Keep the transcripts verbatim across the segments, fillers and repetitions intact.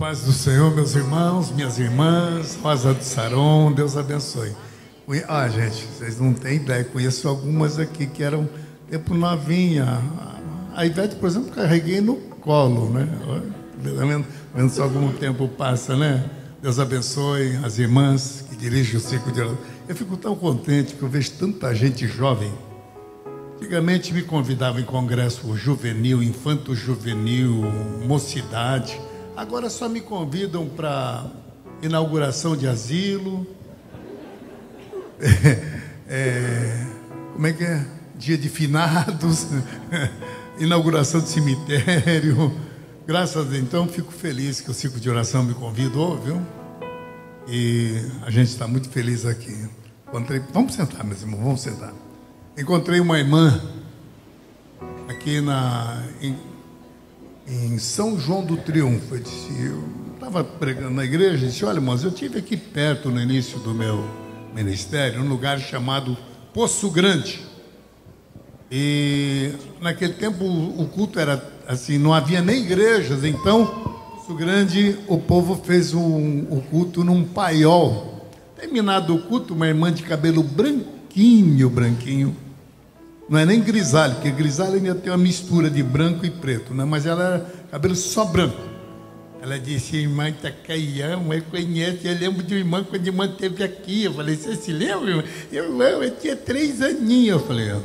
paz do Senhor, meus irmãos, minhas irmãs, Rosa do Saron, Deus abençoe. Ah, gente, vocês não têm ideia, conheço algumas aqui que eram tempo novinha. A Ivete, por exemplo, carreguei no colo, né? Vendo, vendo só algum tempo passa, né? Deus abençoe as irmãs que dirigem o ciclo de oração. Eu fico tão contente que eu vejo tanta gente jovem. Antigamente me convidavam em congresso juvenil, infanto-juvenil, mocidade. Agora só me convidam para inauguração de asilo. É, é, como é que é? Dia de finados, inauguração de cemitério. Graças a Deus, então, fico feliz que o ciclo de oração me convidou, viu? E a gente está muito feliz aqui. Encontrei... Vamos sentar, meus irmãos, vamos sentar. Encontrei uma irmã aqui na, em, em São João do Triunfo. Eu disse, eu estava pregando na igreja e disse, olha, irmãos, eu estive aqui perto no início do meu ministério, um lugar chamado Poço Grande. E naquele tempo o culto era assim, não havia nem igrejas, então, Poço Grande, o povo fez um, o culto num paiol. Terminado o culto, uma irmã de cabelo branquinho, branquinho, não é nem grisalho, porque grisalho ainda tem uma mistura de branco e preto, né? Mas ela era cabelo só branco. Ela disse, irmã Itacaião, eu conheço, eu lembro de uma irmã quando a irmã esteve aqui. Eu falei, você se lembra, irmã? Eu, eu, eu tinha três aninhos. Eu falei,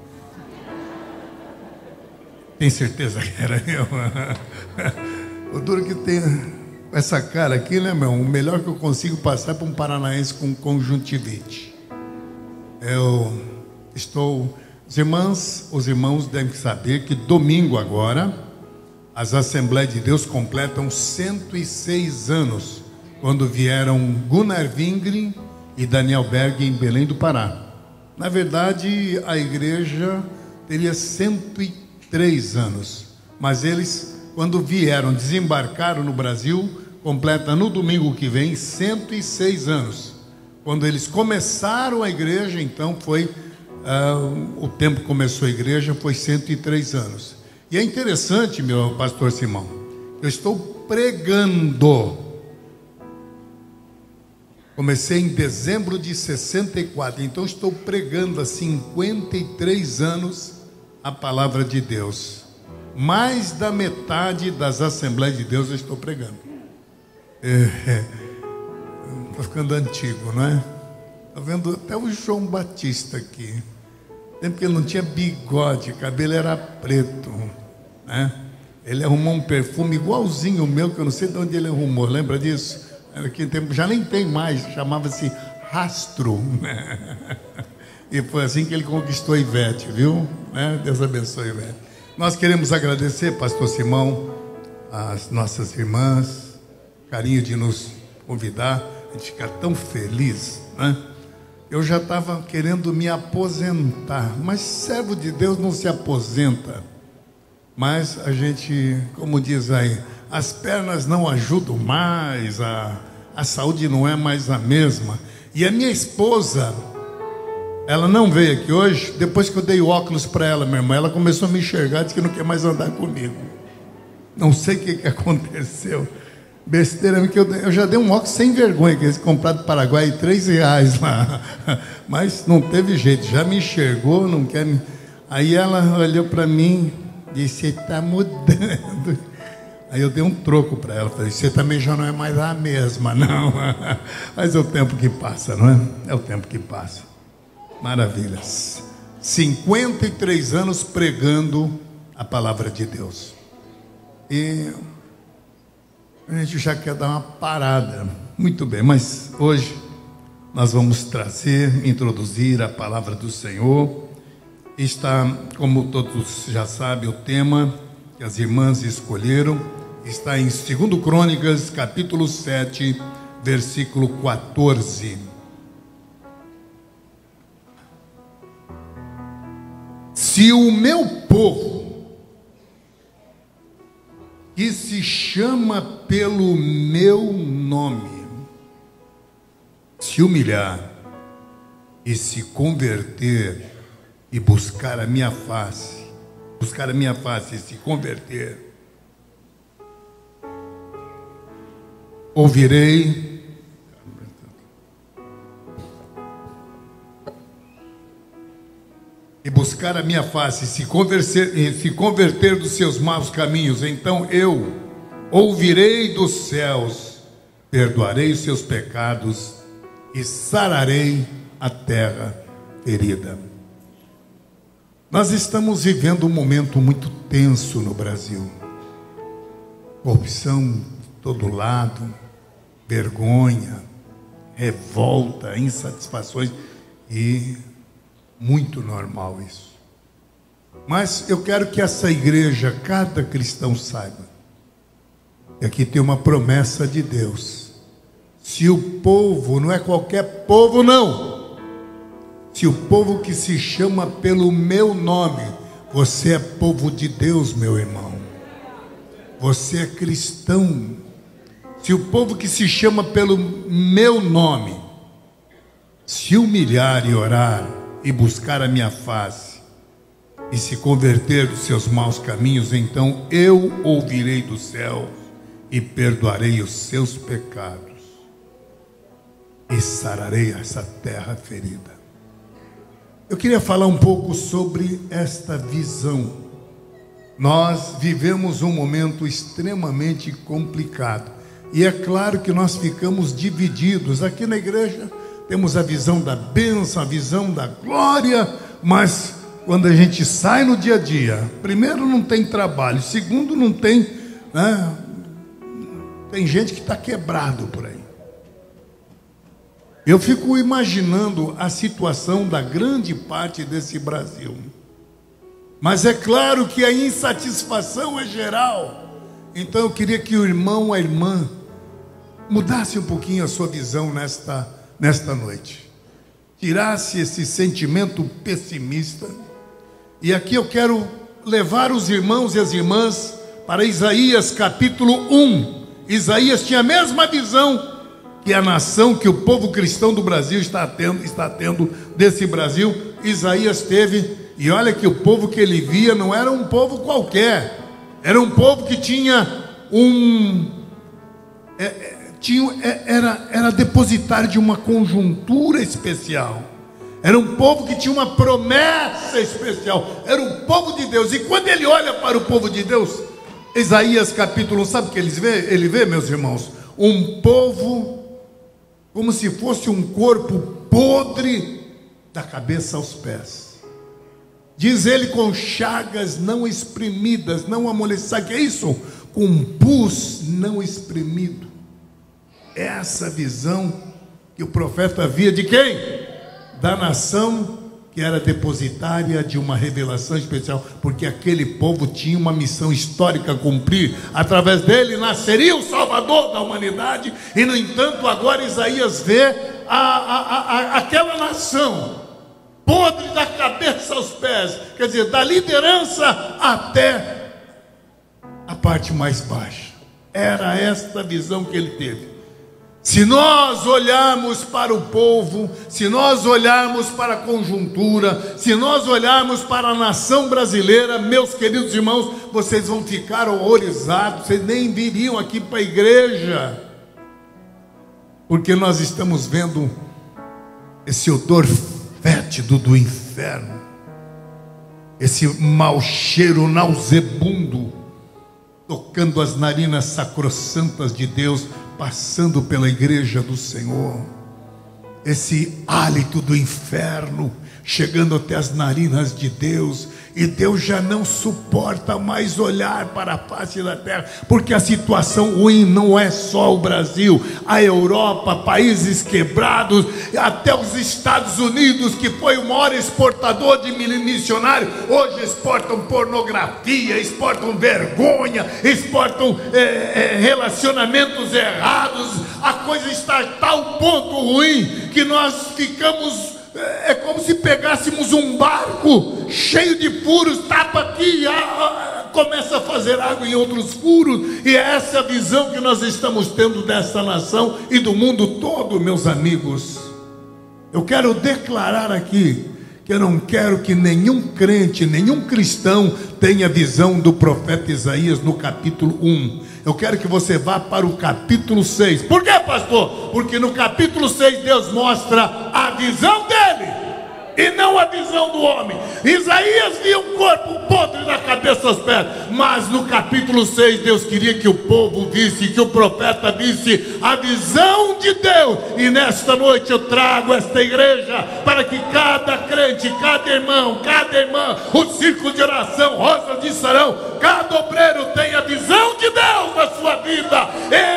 tem certeza que era eu? O duro que tem essa cara aqui, né, meu? O melhor que eu consigo passar é para um paranaense com conjuntivite. Eu estou... Os irmãos, os irmãos devem saber que domingo agora, as Assembleias de Deus completam cento e seis anos, quando vieram Gunnar Wingren e Daniel Berg em Belém do Pará. Na verdade, a igreja teria cento e três anos, mas eles, quando vieram, desembarcaram no Brasil, completa no domingo que vem cento e seis anos. Quando eles começaram a igreja, então foi uh, o tempo que começou a igreja foi cento e três anos. E é interessante, meu pastor Simão, eu estou pregando. Comecei em dezembro de sessenta e quatro, então estou pregando há cinquenta e três anos a palavra de Deus. Mais da metade das Assembleias de Deus eu estou pregando. Estou ficando antigo, não é? Estou vendo até o João Batista aqui. Tempo que ele não tinha bigode, o cabelo era preto, né? Ele arrumou um perfume igualzinho o meu, que eu não sei de onde ele arrumou, lembra disso? Aqui tempo, já nem tem mais, chamava-se Rastro. E foi assim que ele conquistou a Ivete, viu? Né? Deus abençoe a Ivete. Nós queremos agradecer, pastor Simão, as nossas irmãs, carinho de nos convidar, a gente fica tão feliz, né? Eu já estava querendo me aposentar, mas servo de Deus não se aposenta. Mas a gente, como diz aí, as pernas não ajudam mais, a, a saúde não é mais a mesma. E a minha esposa, ela não veio aqui hoje, depois que eu dei óculos para ela, minha irmã, ela começou a me enxergar, disse que não quer mais andar comigo. Não sei o que, que aconteceu. Besteira, que eu, eu já dei um óculos sem vergonha, que eles compraram do Paraguai, três reais lá. Mas não teve jeito, já me enxergou, não quer me... Aí ela olhou para mim, disse, está mudando. Aí eu dei um troco para ela, falei, você também já não é mais a mesma, não. Mas é o tempo que passa, não é? É o tempo que passa. Maravilhas. cinquenta e três anos pregando a palavra de Deus. E a gente já quer dar uma parada. Muito bem, mas hoje nós vamos trazer, introduzir a palavra do Senhor. Está, como todos já sabem, o tema que as irmãs escolheram está em Segundo Crônicas, capítulo sete, versículo quatorze. Se o meu povo, que se chama pelo meu nome, se humilhar e se converter e buscar a minha face, buscar a minha face e se converter, ouvirei e buscar a minha face, se converter, se converter dos seus maus caminhos, então eu ouvirei dos céus, perdoarei os seus pecados e sararei a terra ferida. Nós estamos vivendo um momento muito tenso no Brasil. Corrupção de todo lado, vergonha, revolta, insatisfações, e muito normal isso. Mas eu quero que essa igreja, cada cristão saiba, que aqui tem uma promessa de Deus. Se o povo, não é qualquer povo não, se o povo que se chama pelo meu nome, você é povo de Deus, meu irmão, você é cristão. Se o povo que se chama pelo meu nome se humilhar e orar e buscar a minha face e se converter dos seus maus caminhos, então eu ouvirei do céu e perdoarei os seus pecados e sararei essa terra ferida. Eu queria falar um pouco sobre esta visão. Nós vivemos um momento extremamente complicado e é claro que nós ficamos divididos. Aqui na igreja temos a visão da bênção, a visão da glória, mas quando a gente sai no dia a dia, primeiro não tem trabalho, segundo não tem, né? Tem gente que está quebrado por aí. Eu fico imaginando a situação da grande parte desse Brasil. Mas é claro que a insatisfação é geral. Então eu queria que o irmão, a irmã, mudasse um pouquinho a sua visão nesta, nesta noite. Tirasse esse sentimento pessimista. E aqui eu quero levar os irmãos e as irmãs para Isaías capítulo um. Isaías tinha a mesma visão que a nação, que o povo cristão do Brasil está tendo, está tendo desse Brasil. Isaías teve, e olha que o povo que ele via não era um povo qualquer, era um povo que tinha um é, é, tinha, é, era, era depositário de uma conjuntura especial, era um povo que tinha uma promessa especial, era um povo de Deus. E quando ele olha para o povo de Deus, Isaías capítulo um, sabe o que ele vê? Ele vê, meus irmãos, um povo como se fosse um corpo podre da cabeça aos pés. Diz ele, com chagas não exprimidas, não amolecidas. Sabe o que é isso? Com pus não exprimido. Essa visão que o profeta via de quem? Da nação que era depositária de uma revelação especial, porque aquele povo tinha uma missão histórica a cumprir. Através dele nasceria o Salvador da humanidade. E no entanto agora Isaías vê a, a, a, a, aquela nação podre da cabeça aos pés, quer dizer, da liderança até a parte mais baixa. Era esta visão que ele teve. Se nós olharmos para o povo, se nós olharmos para a conjuntura, se nós olharmos para a nação brasileira, meus queridos irmãos, vocês vão ficar horrorizados, vocês nem viriam aqui para a igreja, porque nós estamos vendo esse odor fétido do inferno, esse mau cheiro nausebundo, tocando as narinas sacrossantas de Deus, passando pela igreja do Senhor. Esse hálito do inferno chegando até as narinas de Deus, e Deus já não suporta mais olhar para a face da terra, porque a situação ruim não é só o Brasil, a Europa, países quebrados, até os Estados Unidos, que foi o maior exportador de missionário, hoje exportam pornografia, exportam vergonha, exportam é, é, relacionamentos errados. A coisa está a tal ponto ruim que nós ficamos... É como se pegássemos um barco cheio de furos, tapa aqui, a, a, começa a fazer água em outros furos. E é essa a visão que nós estamos tendo dessa nação e do mundo todo, meus amigos. Eu quero declarar aqui que eu não quero que nenhum crente, nenhum cristão tenha visão do profeta Isaías no capítulo um. Eu quero que você vá para o capítulo seis. Por quê, pastor? Porque no capítulo seis Deus mostra a visão dele e não a visão do homem. Isaías via um corpo podre da cabeça aos pés, mas no capítulo seis Deus queria que o povo visse, que o profeta visse a visão de Deus. E nesta noite eu trago esta igreja para que cada crente, cada irmão, cada irmã, o círculo de oração, Rosas de Sarão, cada obreiro tenha a visão de Deus na sua vida.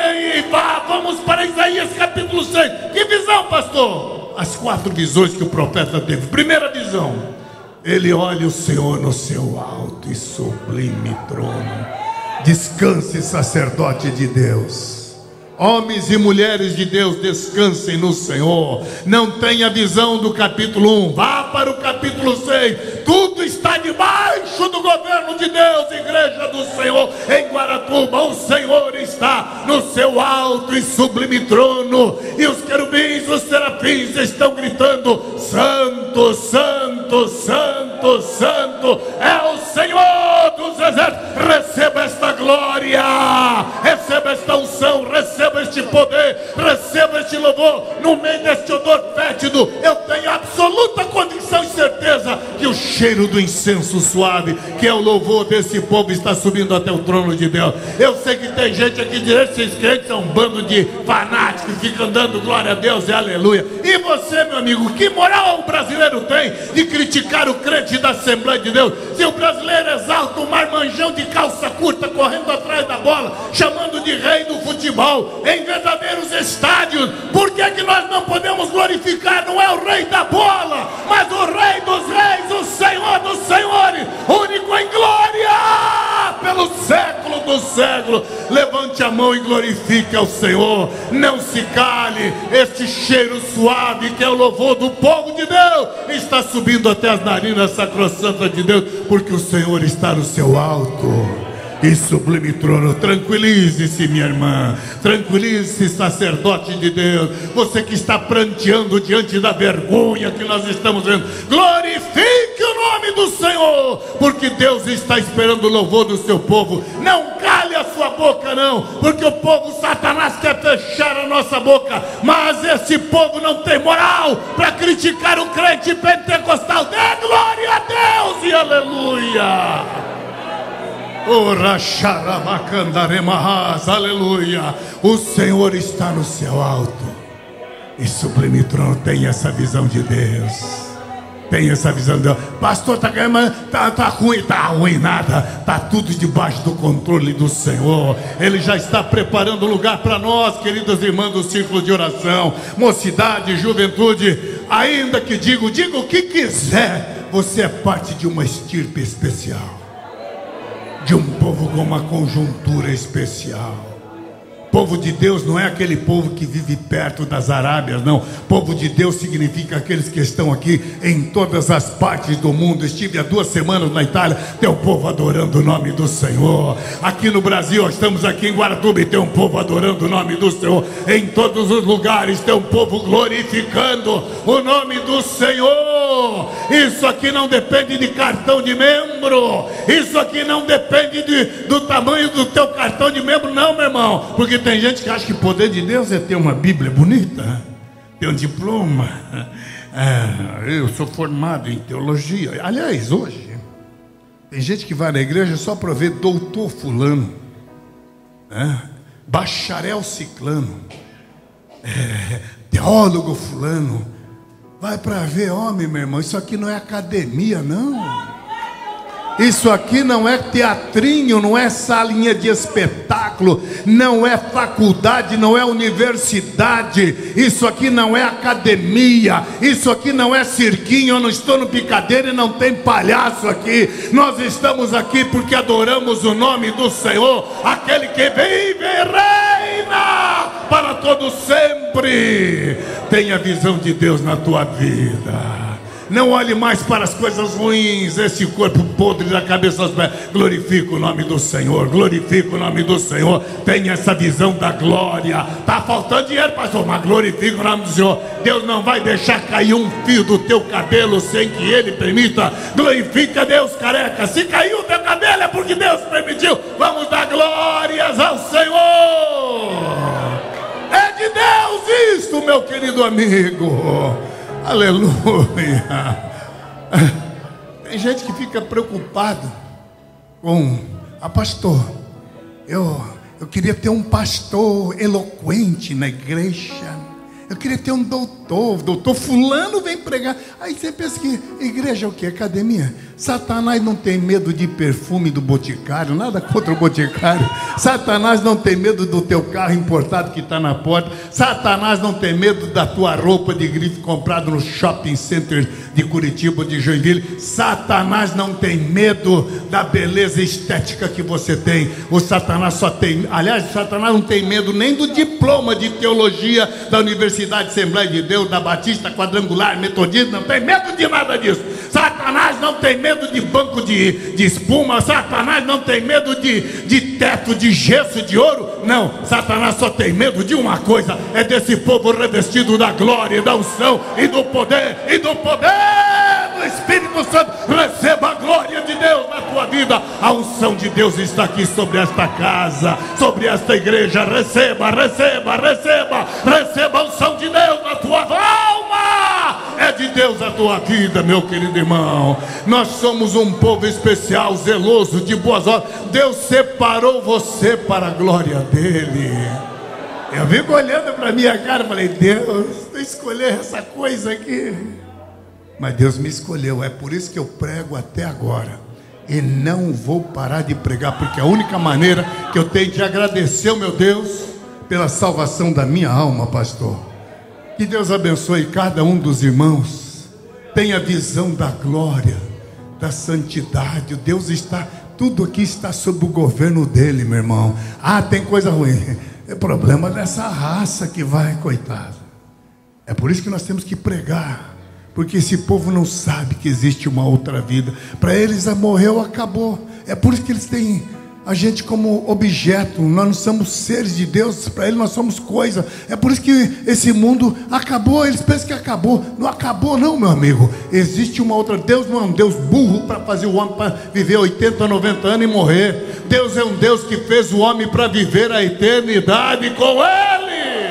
E vá, vamos para Isaías capítulo seis. Que visão, pastor? As quatro visões que o profeta teve. Primeira visão: ele olha o Senhor no seu alto e sublime trono. Descanse, sacerdote de Deus. Homens e mulheres de Deus, descansem no Senhor. Não tenha visão do capítulo um, vá para o capítulo seis. Tudo está debaixo do governo de Deus. Igreja do Senhor em Guaratuba, o Senhor está no seu alto e sublime trono, e os querubins, os serafins estão gritando: Santo, Santo, Santo, Santo é o Senhor dos exércitos. Receba esta glória, receba esta unção, receba este poder, receba este louvor. No meio deste odor fétido, eu tenho absoluta convicção e certeza que o cheiro do incenso suave, que é o louvor desse povo, está subindo até o trono de Deus. Eu sei que tem gente aqui dizendo que esses crentes são um bando de fanáticos que ficam dando glória a Deus e aleluia. E você, meu amigo, que moral o brasileiro tem de criticar o crente da Assembleia de Deus? Se o brasileiro exalta um marmanjão de calça curta correndo atrás da bola, chamando de rei do futebol em verdadeiros estádios, por que que nós não podemos glorificar? Não é o rei da bola, mas o rei dos reis, o Senhor dos senhores, único em glória pelo século dos séculos. Levante a mão e glorifique ao Senhor. Não se cale. Este cheiro suave, que é o louvor do povo de Deus, está subindo até as narinas sacrossantas de Deus, porque o Senhor está no seu alto e sublime trono. Tranquilize-se, minha irmã, tranquilize-se, sacerdote de Deus, você que está pranteando diante da vergonha que nós estamos vendo. Glorifique o nome do Senhor, porque Deus está esperando o louvor do seu povo. Não cale a sua boca, não, porque o povo Satanás quer fechar a nossa boca, mas esse povo não tem moral para criticar o crente pentecostal. Dê glória a Deus e aleluia. Aleluia. O Senhor está no céu alto e sublime trono. Tem essa visão de Deus. Tem essa visão de Deus. Pastor, tá, tá, tá ruim, tá ruim nada. Tá tudo debaixo do controle do Senhor. Ele já está preparando lugar para nós, queridas irmãs do círculo de oração, mocidade, juventude. Ainda que digo, diga o que quiser, você é parte de uma estirpe especial, de um povo com uma conjuntura especial. Povo de Deus não é aquele povo que vive perto das Arábias, não. Povo de Deus significa aqueles que estão aqui em todas as partes do mundo. Estive há duas semanas na Itália, tem um povo adorando o nome do Senhor. Aqui no Brasil, estamos aqui em Guaratuba e tem um povo adorando o nome do Senhor. Em todos os lugares tem um povo glorificando o nome do Senhor. Isso aqui não depende de cartão de membro. Isso aqui não depende de, do tamanho do teu cartão de membro, não, meu irmão. Porque tem gente que acha que o poder de Deus é ter uma Bíblia bonita, ter um diploma. É, eu sou formado em teologia. Aliás, hoje tem gente que vai na igreja só para ver doutor fulano, né? Bacharel ciclano, é, teólogo fulano. Vai para ver homem, meu irmão. Isso aqui não é academia, não. Isso aqui não é teatrinho, não é salinha de espetáculo, não é faculdade, não é universidade. Isso aqui não é academia, isso aqui não é cirquinho. Eu não estou no picadeiro e não tem palhaço aqui. Nós estamos aqui porque adoramos o nome do Senhor, aquele que vive e reina para todo sempre. Tenha a visão de Deus na tua vida. Não olhe mais para as coisas ruins, esse corpo podre da cabeça aos pés. Glorifica o nome do Senhor, glorifica o nome do Senhor. Tenha essa visão da glória. Está faltando dinheiro, pastor, mas glorifica o nome do Senhor. Deus não vai deixar cair um fio do teu cabelo sem que Ele permita. Glorifica Deus, careca. Se caiu o teu cabelo é porque Deus permitiu. Vamos dar glórias ao Senhor. É de Deus isto, meu querido amigo. Aleluia. Tem gente que fica preocupado com a pastor. Eu, eu queria ter um pastor eloquente na igreja. Eu queria ter um doutor, doutor fulano vem pregar. Aí você pensa que igreja é o que? Academia? Satanás não tem medo de perfume do boticário, nada contra o boticário. Satanás não tem medo do teu carro importado que está na porta. Satanás não tem medo da tua roupa de grife comprada no shopping center de Curitiba ou de Joinville. Satanás não tem medo da beleza estética que você tem. O Satanás só tem, aliás, o Satanás não tem medo nem do diploma de teologia da Universidade Assembleia de Deus, da Batista, Quadrangular, Metodista. Não tem medo de nada disso. Satanás não tem medo de banco de, de espuma. Satanás não tem medo de, de teto de gesso de ouro. Não, Satanás só tem medo de uma coisa: é desse povo revestido da glória, da unção e do poder, e do poder do Espírito Santo. Receba a glória de Deus na tua vida. A unção de Deus está aqui sobre esta casa, sobre esta igreja. Receba, receba, receba, receba a unção de Deus na tua alma. É de Deus a tua vida, meu querido irmão. Nós somos um povo especial, zeloso, de boas obras. Deus separou você para a glória dele. Eu fico olhando para a minha cara e falei: Deus, tu escolheu essa coisa aqui. Mas Deus me escolheu. É por isso que eu prego até agora. E não vou parar de pregar, porque a única maneira que eu tenho de agradecer ao meu Deus pela salvação da minha alma, pastor. Que Deus abençoe cada um dos irmãos. Tenha visão da glória, da santidade. O Deus está, tudo aqui está sob o governo dele, meu irmão. Ah, tem coisa ruim. É problema dessa raça que vai, coitado. É por isso que nós temos que pregar. Porque esse povo não sabe que existe uma outra vida. Para eles, a morreu, acabou. É por isso que eles têm a gente como objeto. Nós não somos seres de Deus. Para eles nós somos coisa. É por isso que esse mundo acabou. Eles pensam que acabou. Não acabou não, meu amigo. Existe uma outra. Deus não é um Deus burro para fazer o homem para viver oitenta, noventa anos e morrer. Deus é um Deus que fez o homem para viver a eternidade com Ele.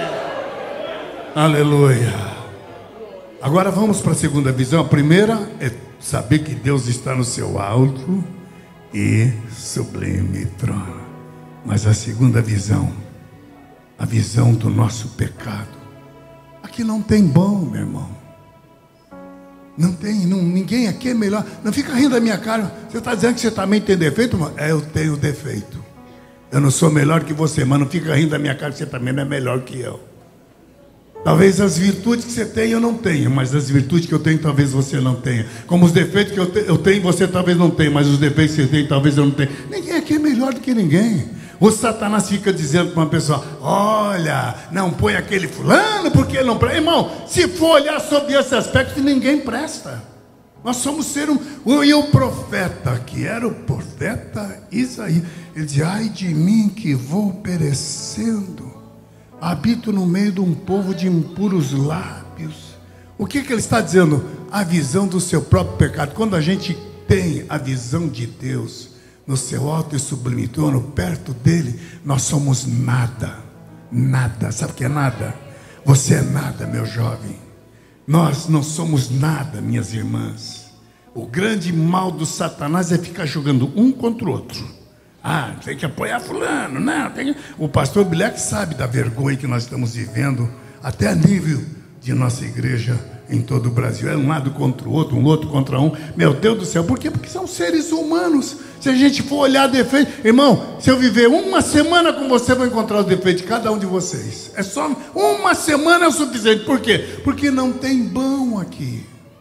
Aleluia. Agora vamos para a segunda visão. A primeira é saber que Deus está no seu alto e sublime trono. Mas a segunda visão, a visão do nosso pecado. Aqui não tem bom, meu irmão. Não tem, não, ninguém aqui é melhor. Não fica rindo da minha cara. Você está dizendo que você também tem defeito, irmão? É, eu tenho defeito. Eu não sou melhor que você, mas não fica rindo da minha cara que você também não é melhor que eu. Talvez as virtudes que você tem eu não tenha, mas as virtudes que eu tenho talvez você não tenha. Como os defeitos que eu, te, eu tenho você talvez não tenha, mas os defeitos que você tem talvez eu não tenha. Ninguém aqui é melhor do que ninguém. O Satanás fica dizendo para uma pessoa: olha, não põe aquele fulano porque ele não presta. Irmão, se for olhar sobre esse aspecto, ninguém presta. Nós somos ser um... E o profeta, que era o profeta Isaías, ele diz: ai de mim que vou perecendo, habito no meio de um povo de impuros lábios. O que, que ele está dizendo? A visão do seu próprio pecado. Quando a gente tem a visão de Deus no seu alto e sublime trono, perto dele, nós somos nada. Nada. Sabe o que é nada? Você é nada, meu jovem. Nós não somos nada, minhas irmãs. O grande mal do Satanás é ficar jogando um contra o outro. Ah, tem que apoiar fulano. Não, tem que... O pastor Bilek sabe da vergonha que nós estamos vivendo, até a nível de nossa igreja em todo o Brasil. É um lado contra o outro, um outro contra um. Meu Deus do céu, por quê? Porque são seres humanos. Se a gente for olhar defeitos, irmão, se eu viver uma semana com você, eu vou encontrar os defeitos de cada um de vocês. É só uma semana é o suficiente. Por quê? Porque não tem bom aqui.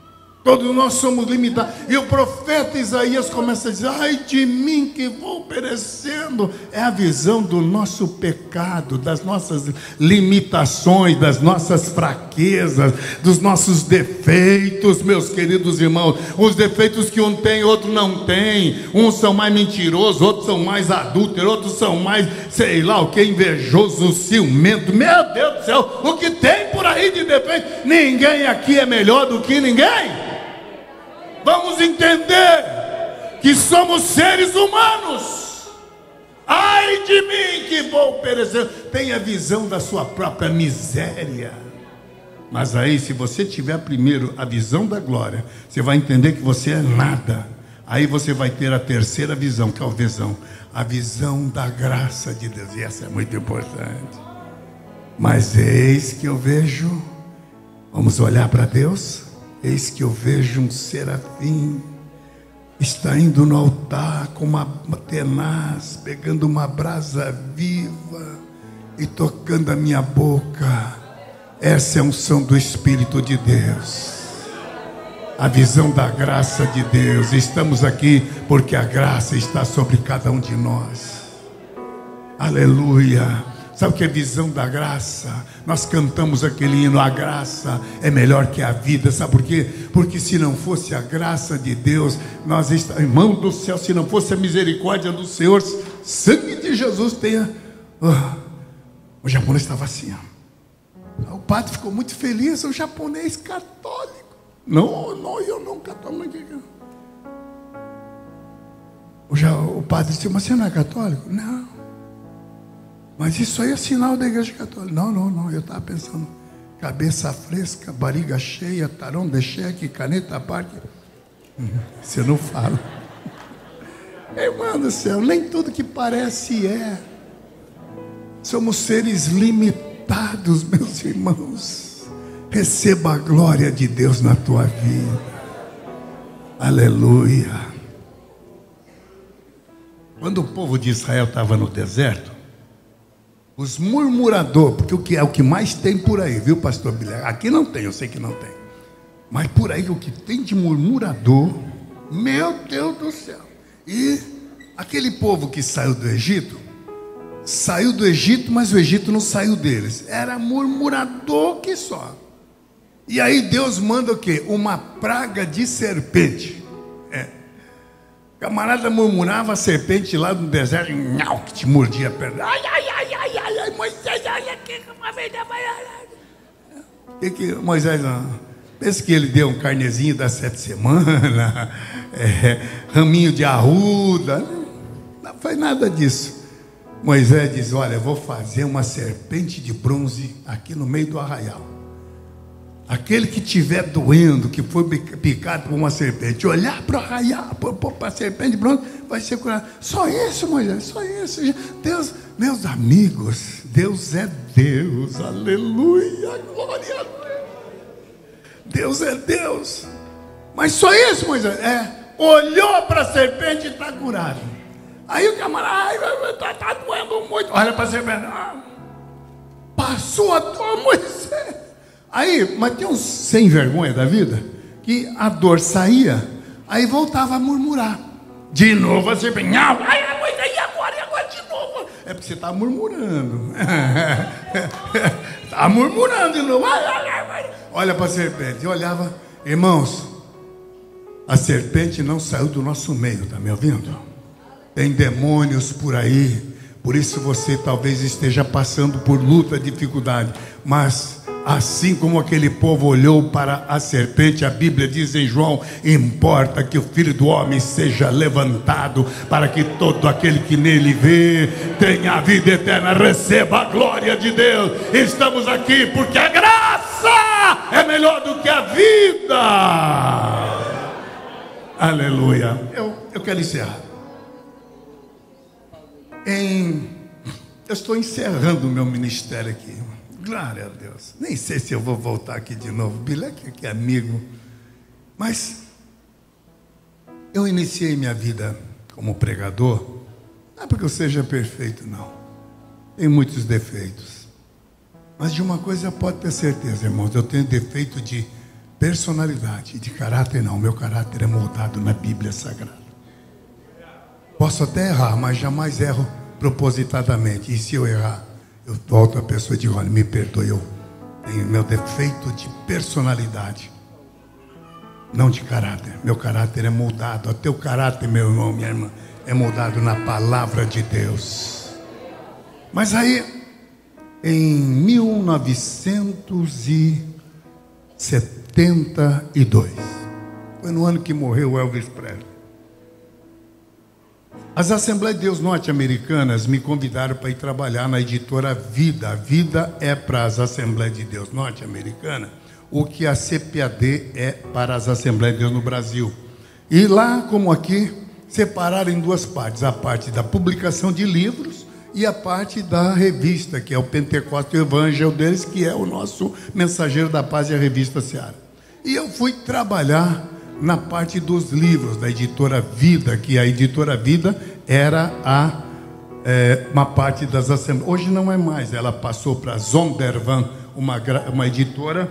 Todos nós somos limitados. E o profeta Isaías começa a dizer: ai de mim que vou perecendo. É a visão do nosso pecado, das nossas limitações, das nossas fraquezas, dos nossos defeitos, meus queridos irmãos. Os defeitos que um tem, outro não tem. Uns são mais mentirosos, outros são mais adúlteros, outros são mais, sei lá o que, invejoso, ciumento. Meu Deus do céu, o que tem por aí de defeito? Ninguém aqui é melhor do que ninguém. Vamos entender que somos seres humanos. Ai de mim que vou perecer. Tenha visão da sua própria miséria. Mas aí, se você tiver primeiro a visão da glória, você vai entender que você é nada. Aí você vai ter a terceira visão, que é a visão, a visão da graça de Deus. E essa é muito importante. Mas eis que eu vejo, vamos olhar para Deus. Eis que eu vejo um serafim, está indo no altar com uma tenaz, pegando uma brasa viva e tocando a minha boca. Essa é a unção do Espírito de Deus, a visão da graça de Deus. Estamos aqui porque a graça está sobre cada um de nós. Aleluia. Sabe o que é visão da graça? Nós cantamos aquele hino: a graça é melhor que a vida. Sabe por quê? Porque se não fosse a graça de Deus, nós estamos, irmão do céu, se não fosse a misericórdia do Senhor, sangue de Jesus tenha... Oh, o japonês estava assim, ó. O padre ficou muito feliz. O japonês católico. Não, não, eu não católico. O, já, o padre disse: mas você não é católico? Não. Mas isso aí é sinal da igreja católica. Não, não, não. Eu estava pensando: cabeça fresca, barriga cheia, tarão de cheque, caneta parque. Você não fala. Irmão do céu, nem tudo que parece é. Somos seres limitados, meus irmãos. Receba a glória de Deus na tua vida. Aleluia. Quando o povo de Israel estava no deserto, os murmuradores, porque o que é o que mais tem por aí, viu, pastor Bilhar? Aqui não tem, eu sei que não tem. Mas por aí o que tem de murmurador, meu Deus do céu. E aquele povo que saiu do Egito, saiu do Egito, mas o Egito não saiu deles. Era murmurador que só. E aí Deus manda o quê? Uma praga de serpente. É. O camarada murmurava, a serpente lá no deserto, nhau, que te mordia a perna. Ai, ai, ai, ai, ai, ai, Moisés, olha aqui, uma vez da manhã. O que que Moisés, pensa que ele deu um carnezinho das sete semanas, é, raminho de arruda, não foi nada disso. Moisés diz: olha, eu vou fazer uma serpente de bronze aqui no meio do arraial. Aquele que estiver doendo, que foi picado por uma serpente, olhar para o arraial, para a serpente de bronze, vai ser curado. Só isso, Moisés, só isso. Deus, meus amigos, Deus é Deus, aleluia, glória a Deus. Deus é Deus. Mas só isso, Moisés? É, olhou para a serpente e está curado. Aí o camarada, está tá doendo muito. Olha para a serpente, ah, passou a dor, Moisés. Aí, mas tem uns sem vergonha da vida, que a dor saía, aí voltava a murmurar. De novo a serpente, ai, ai, e agora, e agora de novo? É porque você está murmurando. Está murmurando de novo. Ai, ai, ai. Olha para a serpente, eu olhava, irmãos, a serpente não saiu do nosso meio, está me ouvindo? Tem demônios por aí, por isso você talvez esteja passando por luta, dificuldade, mas assim como aquele povo olhou para a serpente, a Bíblia diz em João: importa que o Filho do Homem seja levantado, para que todo aquele que nele vê tenha a vida eterna, receba a glória de Deus. Estamos aqui porque a graça é melhor do que a vida. Aleluia. Eu, eu quero encerrar. Em, eu estou encerrando o meu ministério aqui. Glória a Deus. Nem sei se eu vou voltar aqui de novo. Bileque que é amigo. Mas eu iniciei minha vida como pregador. Não é porque eu seja perfeito, não. Tem muitos defeitos. Mas de uma coisa pode ter certeza, irmãos. Eu tenho defeito de personalidade, de caráter não. Meu caráter é moldado na Bíblia Sagrada. Posso até errar, mas jamais erro propositadamente. E se eu errar, eu volto à pessoa e digo: olha, me perdoe, eu tenho meu defeito de personalidade, não de caráter. Meu caráter é moldado. O teu caráter, meu irmão, minha irmã, é moldado na palavra de Deus. Mas aí, em mil novecentos e setenta e dois, foi no ano que morreu Elvis Presley, as Assembleias de Deus norte-americanas me convidaram para ir trabalhar na editora Vida. A Vida é para as Assembleias de Deus norte-americanas o que a C P A D é para as Assembleias de Deus no Brasil. E lá, como aqui, separaram em duas partes: a parte da publicação de livros e a parte da revista, que é o Pentecostes, o Evangelho deles, que é o nosso Mensageiro da Paz e a revista Seara. E eu fui trabalhar na parte dos livros da editora Vida, que a editora Vida era a, é, uma parte das assembleias. Hoje não é mais, ela passou para Zondervan, uma, uma editora.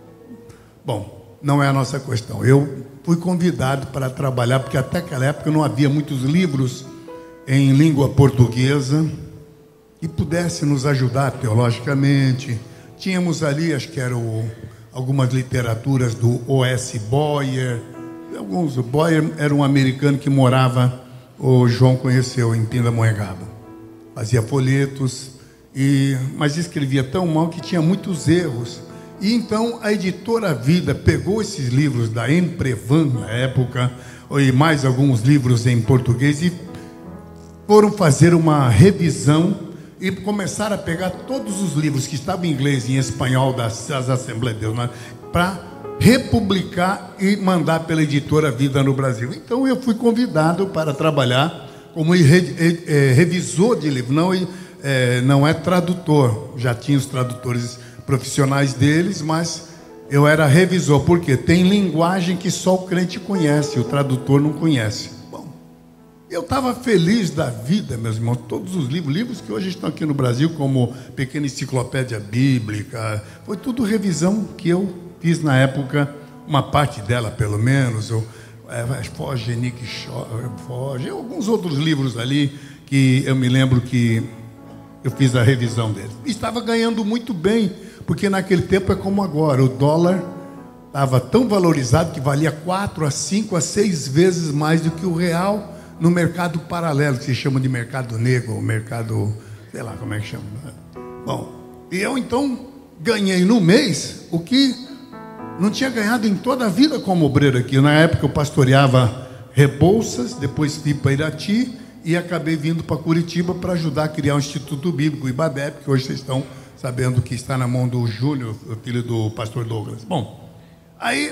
Bom, não é a nossa questão. Eu fui convidado para trabalhar, porque até aquela época não havia muitos livros em língua portuguesa que pudesse nos ajudar teologicamente. Tínhamos ali, acho que era o, algumas literaturas do O S Boyer. Alguns, o Boyer era um americano que morava, o João conheceu, em Pindamonhangaba. Fazia folhetos, e, mas escrevia tão mal que tinha muitos erros. E então a editora Vida pegou esses livros da Emprevan, na época, e mais alguns livros em português, e foram fazer uma revisão e começaram a pegar todos os livros que estavam em inglês e em espanhol das, das Assembleias de Deus, né, para republicar e mandar pela editora Vida no Brasil. Então eu fui convidado para trabalhar como re, re, é, revisor de livro, não, é, não é tradutor. Já tinha os tradutores profissionais deles, mas eu era revisor, porque tem linguagem que só o crente conhece, o tradutor não conhece. Bom, eu estava feliz da vida, meus irmãos. Todos os livros, livros que hoje estão aqui no Brasil, como Pequena Enciclopédia Bíblica, foi tudo revisão que eu fiz na época, uma parte dela pelo menos. Eu, é, Foge, Nick Foge, alguns outros livros ali que eu me lembro que eu fiz a revisão deles. Estava ganhando muito bem, porque naquele tempo é como agora, o dólar estava tão valorizado que valia quatro a cinco a seis vezes mais do que o real no mercado paralelo, que se chama de mercado negro, ou mercado, sei lá como é que chama. Bom, e eu então ganhei no mês o que não tinha ganhado em toda a vida como obreiro aqui. Na época eu pastoreava Rebouças, depois fui para Irati e acabei vindo para Curitiba para ajudar a criar o Instituto Bíblico Ibadep, que hoje vocês estão sabendo que está na mão do Júnior, o filho do pastor Douglas. Bom, aí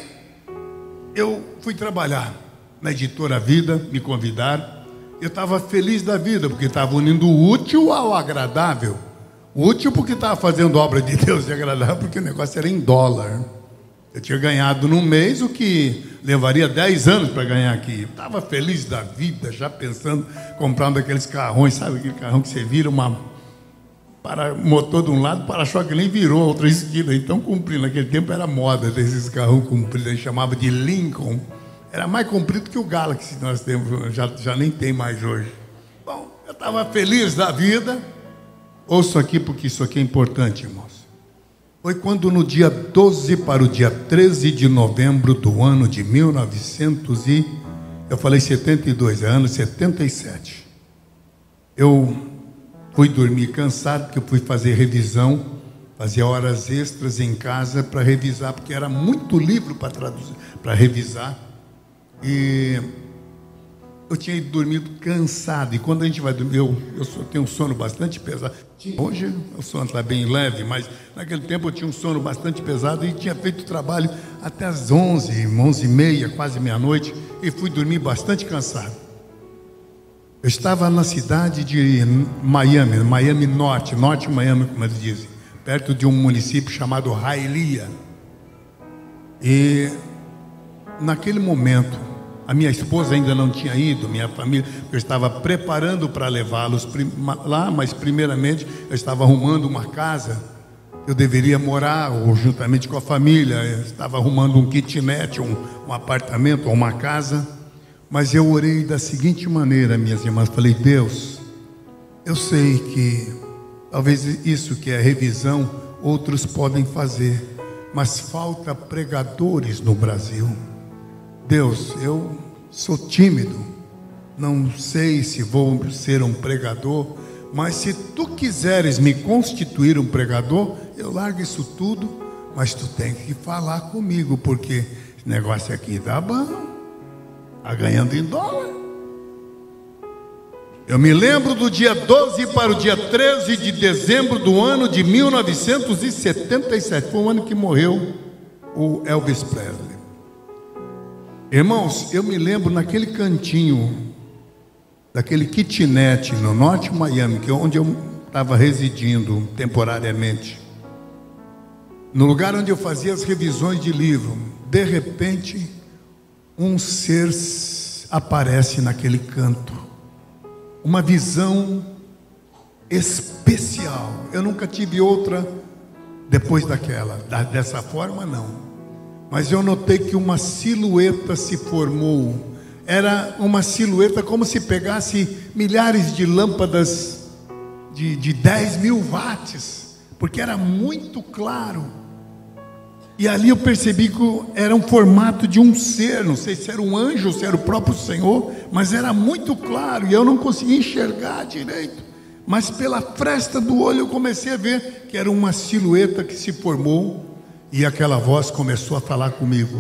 eu fui trabalhar na editora Vida, me convidaram. Eu estava feliz da vida, porque estava unindo o útil ao agradável. Útil porque estava fazendo obra de Deus, e agradável porque o negócio era em dólar. Eu tinha ganhado num mês o que levaria dez anos para ganhar aqui. Eu estava feliz da vida, já pensando em comprar um daqueles carrões, sabe aquele carrão que você vira uma para motor de um lado, para-choque nem virou a outra esquina. Então, cumprindo, naquele tempo era moda desses carrões compridos, a gente chamava de Lincoln. Era mais comprido que o Galaxy que nós temos, já, já nem tem mais hoje. Bom, eu estava feliz da vida. Ouço aqui porque isso aqui é importante, irmãos. Foi quando no dia doze para o dia treze de novembro do ano de mil e novecentos e... Eu falei setenta e dois, é ano setenta e sete. Eu fui dormir cansado, porque eu fui fazer revisão, fazia horas extras em casa para revisar, porque era muito livro para traduzir, para revisar. E eu tinha dormido cansado. E quando a gente vai dormir, eu, eu tenho um sono bastante pesado. Hoje o sono está bem leve, mas naquele tempo eu tinha um sono bastante pesado e tinha feito trabalho até as onze, onze e meia, quase meia-noite, e fui dormir bastante cansado. Eu estava na cidade de Miami, Miami Norte, Norte Miami, como eles dizem, perto de um município chamado Hialeah. E naquele momento, a minha esposa ainda não tinha ido, minha família, eu estava preparando para levá-los lá, mas primeiramente eu estava arrumando uma casa eu deveria morar, ou juntamente com a família, eu estava arrumando um kitnet, um, um apartamento ou uma casa, mas eu orei da seguinte maneira, minhas irmãs, falei: Deus, eu sei que talvez isso que é revisão, outros podem fazer, mas falta pregadores no Brasil. Deus, eu sou tímido, não sei se vou ser um pregador, mas se tu quiseres me constituir um pregador, eu largo isso tudo, mas tu tem que falar comigo, porque esse negócio aqui tá bom, tá ganhando em dólar. Eu me lembro do dia doze para o dia treze de dezembro do ano de mil novecentos e setenta e sete, foi o ano que morreu o Elvis Presley. Irmãos, eu me lembro naquele cantinho, daquele kitnet no norte de Miami, que é onde eu estava residindo temporariamente, no lugar onde eu fazia as revisões de livro, de repente, um ser aparece naquele canto, uma visão especial. Eu nunca tive outra depois daquela, da, dessa forma não, mas eu notei que uma silhueta se formou. Era uma silhueta como se pegasse milhares de lâmpadas de, de dez mil watts, porque era muito claro. E ali eu percebi que era um formato de um ser, não sei se era um anjo ou se era o próprio Senhor, mas era muito claro e eu não conseguia enxergar direito. Mas pela fresta do olho eu comecei a ver que era uma silhueta que se formou e aquela voz começou a falar comigo.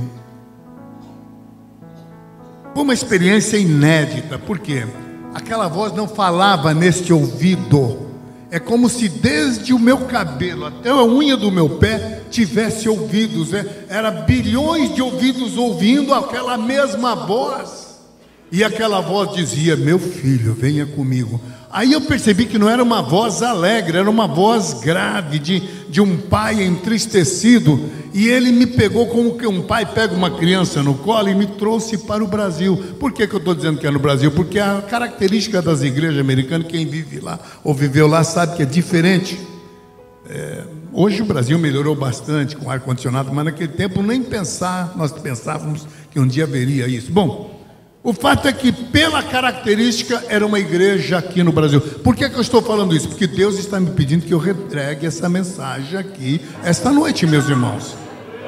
Foi uma experiência inédita, porque aquela voz não falava neste ouvido. É como se desde o meu cabelo até a unha do meu pé tivesse ouvidos. É, era bilhões de ouvidos ouvindo aquela mesma voz. E aquela voz dizia: meu filho, venha comigo. Aí eu percebi que não era uma voz alegre, era uma voz grave de, de um pai entristecido. E ele me pegou como que um pai pega uma criança no colo e me trouxe para o Brasil. Por que que eu estou dizendo que é no Brasil? Porque a característica das igrejas americanas, quem vive lá ou viveu lá sabe que é diferente. É, hoje o Brasil melhorou bastante com ar-condicionado, mas naquele tempo nem pensar, nós pensávamos que um dia haveria isso. Bom, o fato é que pela característica era uma igreja aqui no Brasil. Por que que eu estou falando isso? Porque Deus está me pedindo que eu entregue essa mensagem aqui esta noite, meus irmãos.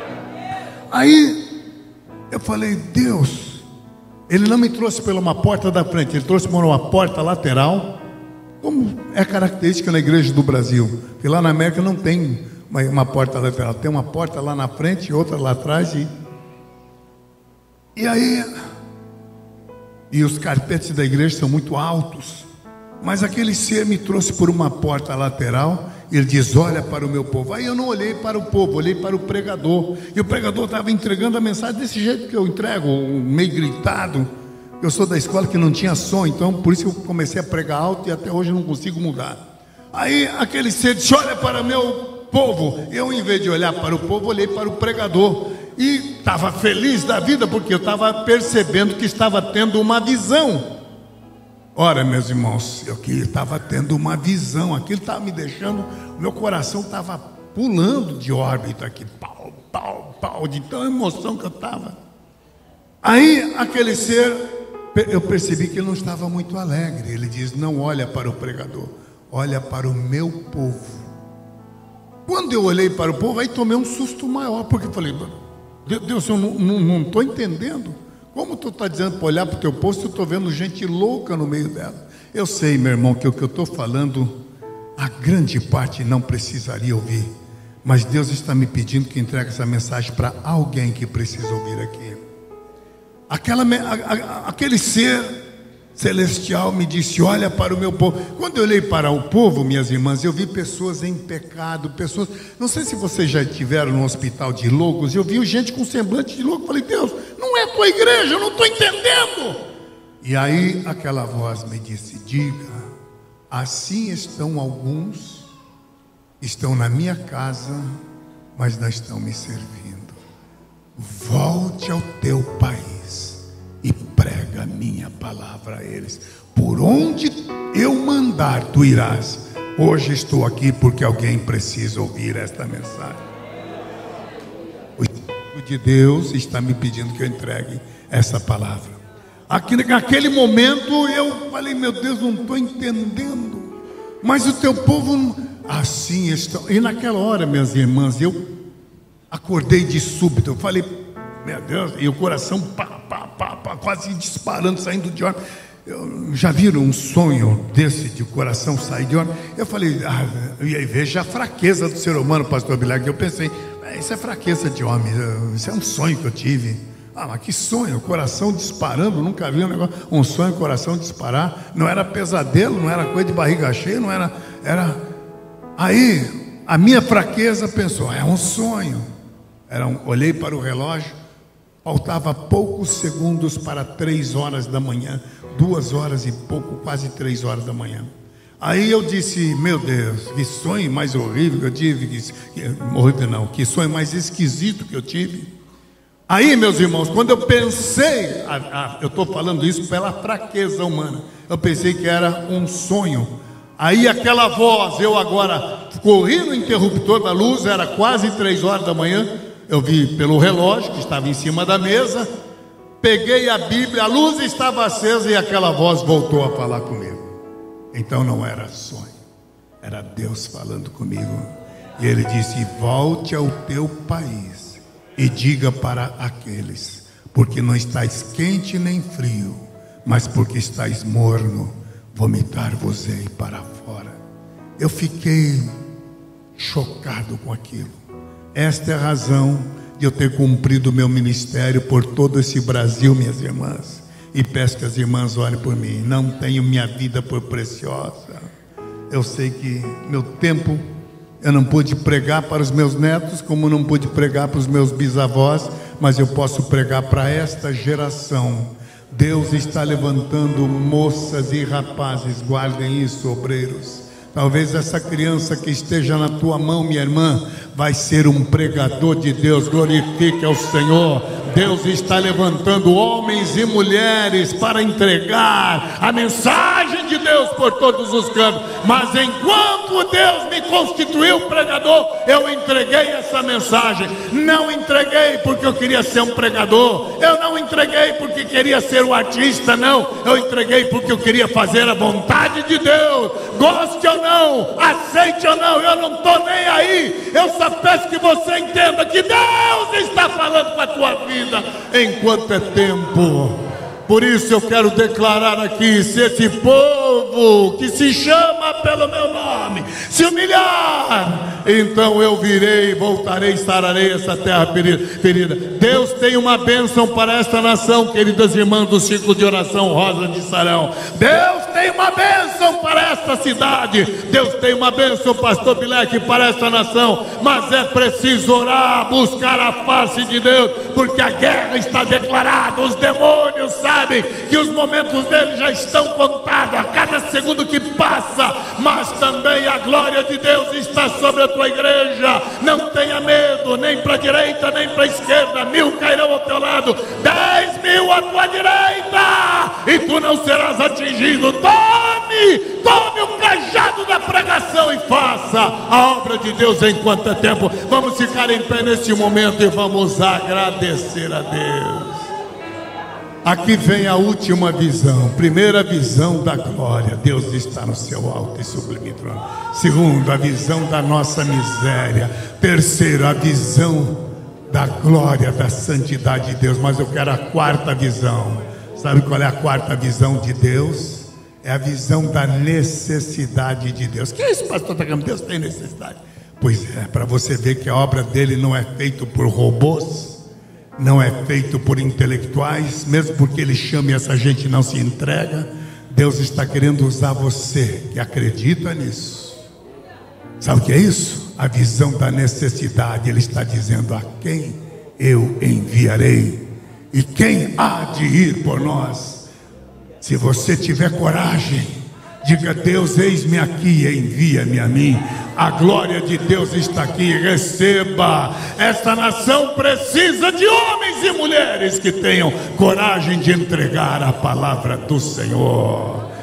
Aí eu falei: Deus, Ele não me trouxe pela uma porta da frente, Ele trouxe por uma porta lateral, como é característica na igreja do Brasil, porque lá na América não tem uma, uma porta lateral, tem uma porta lá na frente e outra lá atrás. E, e aí, e os carpetes da igreja são muito altos, mas aquele ser me trouxe por uma porta lateral. Ele diz: olha para o meu povo. Aí eu não olhei para o povo, olhei para o pregador. E o pregador estava entregando a mensagem desse jeito que eu entrego, meio gritado. Eu sou da escola que não tinha som, então por isso eu comecei a pregar alto e até hoje eu não consigo mudar. Aí aquele ser disse: olha para o meu povo. Eu, em vez de olhar para o povo, olhei para o pregador. E estava feliz da vida, porque eu estava percebendo que estava tendo uma visão. Ora, meus irmãos, eu que estava tendo uma visão, aquilo estava me deixando, meu coração estava pulando de órbita aqui, pau, pau, pau, de tão emoção que eu estava. Aí aquele ser, eu percebi que ele não estava muito alegre. Ele diz: não olha para o pregador, olha para o meu povo. Quando eu olhei para o povo, aí tomei um susto maior, porque eu falei: Deus, eu não estou entendendo. Como tu está dizendo para olhar para o teu povo, eu estou vendo gente louca no meio dela. Eu sei, meu irmão, que o que eu estou falando, a grande parte não precisaria ouvir, mas Deus está me pedindo que entregue essa mensagem para alguém que precisa ouvir aqui. Aquela, a, a, aquele ser celestial me disse: olha para o meu povo. Quando eu olhei para o povo, minhas irmãs, eu vi pessoas em pecado, pessoas, não sei se vocês já estiveram no hospital de loucos, eu vi gente com semblante de louco. Falei: Deus, não é a tua igreja, eu não estou entendendo. E aí aquela voz me disse: diga, assim estão alguns, estão na minha casa, mas não estão me servindo. Volte ao teu país e prega a minha palavra a eles. Por onde eu mandar, tu irás, Hoje estou aqui porque alguém precisa ouvir esta mensagem. O Espírito de Deus está me pedindo que eu entregue essa palavra. Aqui, naquele momento eu falei, meu Deus, não estou entendendo. Mas o teu povo assim está. E naquela hora, minhas irmãs, eu acordei de súbito. Eu falei, meu Deus, e o coração pá, pá, pá, pá, quase disparando, saindo de ordem. Eu, já viram um sonho desse de coração sair de ordem? Eu falei, ah, e aí veja a fraqueza do ser humano, pastor Bilag. Eu pensei, isso é fraqueza de homem, isso é um sonho que eu tive. Ah, mas que sonho, coração disparando, nunca vi um negócio, um sonho, coração disparar. Não era pesadelo, não era coisa de barriga cheia, não era, era... Aí, a minha fraqueza pensou, é um sonho. Era um... Olhei para o relógio, faltava poucos segundos para três horas da manhã, duas horas e pouco, quase três horas da manhã. Aí eu disse, meu Deus, que sonho mais horrível que eu tive, que, que, horrível não, que sonho mais esquisito que eu tive. Aí, meus irmãos, quando eu pensei, a, a, eu estou falando isso pela fraqueza humana, eu pensei que era um sonho. Aí aquela voz, eu agora corri no interruptor da luz, era quase três horas da manhã, eu vi pelo relógio que estava em cima da mesa, peguei a Bíblia, a luz estava acesa e aquela voz voltou a falar comigo. Então não era sonho, era Deus falando comigo. E Ele disse, volte ao teu país e diga para aqueles, porque não estáis quente nem frio, mas porque estáis morno, vomitar-vos-ei para fora. Eu fiquei chocado com aquilo. Esta é a razão de eu ter cumprido o meu ministério por todo esse Brasil, minhas irmãs. E peço que as irmãs olhem por mim. Não tenho minha vida por preciosa. Eu sei que meu tempo, eu não pude pregar para os meus netos, como não pude pregar para os meus bisavós, mas eu posso pregar para esta geração. Deus está levantando moças e rapazes, guardem isso, obreiros. Talvez essa criança que esteja na tua mão, minha irmã, vai ser um pregador de Deus. Glorifique ao Senhor. Deus está levantando homens e mulheres para entregar a mensagem de Deus por todos os cantos. Mas enquanto Deus me constituiu pregador, eu entreguei essa mensagem. Não entreguei porque eu queria ser um pregador, eu não entreguei porque queria ser um artista, não. Eu entreguei porque eu queria fazer a vontade de Deus. Goste ou não, aceite ou não, eu não estou nem aí. Eu só peço que você entenda que Deus está falando com a tua vida enquanto é tempo. Por isso eu quero declarar aqui, se esse povo que se chama pelo meu nome se humilhar, então eu virei, voltarei e sararei essa terra ferida. Deus tem uma bênção para esta nação, queridas irmãs do ciclo de oração Rosa de Sarão. Deus tem uma bênção para esta cidade. Deus tem uma bênção, pastor Bileque, para esta nação. Mas é preciso orar, buscar a face de Deus, porque a guerra está declarada. Os demônios sabem que os momentos dele já estão contados a cada segundo que passa. Mas também a glória de Deus está sobre a tua igreja. Não tenha medo, nem para a direita, nem para a esquerda. Mil cairão ao teu lado, dez mil à tua direita, e tu não serás atingido. Tome, tome o cajado da pregação e faça a obra de Deus enquanto é tempo. Vamos ficar em pé neste momento e vamos agradecer a Deus. Aqui vem a última visão. Primeira visão da glória. Deus está no seu alto e sublime trono. Segundo, a visão da nossa miséria. Terceiro, a visão da glória, da santidade de Deus. Mas eu quero a quarta visão. Sabe qual é a quarta visão de Deus? É a visão da necessidade de Deus. Que é isso, pastor? Deus tem necessidade. Pois é, para você ver que a obra dele não é feita por robôs, não é feito por intelectuais, mesmo porque ele chama e essa gente não se entrega. Deus está querendo usar você que acredita nisso. Sabe o que é isso? A visão da necessidade. Ele está dizendo: a quem eu enviarei? E quem há de ir por nós? Se você tiver coragem, diga: Deus, eis-me aqui, envia-me a mim. A glória de Deus está aqui, receba. Esta nação precisa de homens e mulheres que tenham coragem de entregar a palavra do Senhor.